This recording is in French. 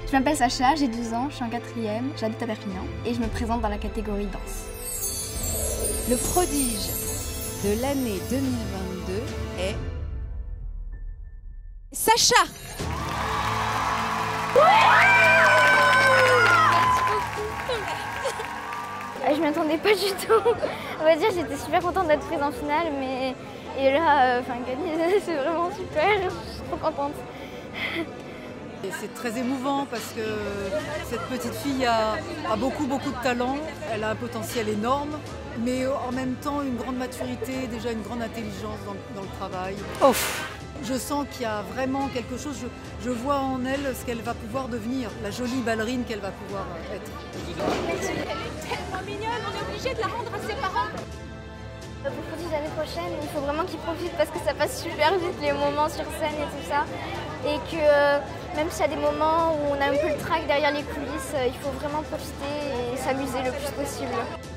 Je m'appelle Sacha, j'ai 12 ans, je suis en 4e, j'habite à Perpignan et je me présente dans la catégorie danse. Le prodige de l'année 2022 est Sacha. Je m'y attendais pas du tout. On va dire j'étais super contente d'être prise en finale, mais et là, gagner, c'est vraiment super. Je suis trop contente. C'est très émouvant parce que cette petite fille a beaucoup de talent, elle a un potentiel énorme, mais en même temps une grande maturité, déjà une grande intelligence dans le travail. Ouf. Je sens qu'il y a vraiment quelque chose, je vois en elle ce qu'elle va pouvoir devenir, la jolie ballerine qu'elle va pouvoir être. Elle est tellement mignonne, on est obligé de la rendre à ses parents. Pour le prodige l'année prochaine, il faut vraiment qu'il profite parce que ça passe super vite les moments sur scène et tout ça. Et que même s'il y a des moments où on a un peu le trac derrière les coulisses, il faut vraiment profiter et s'amuser le plus possible.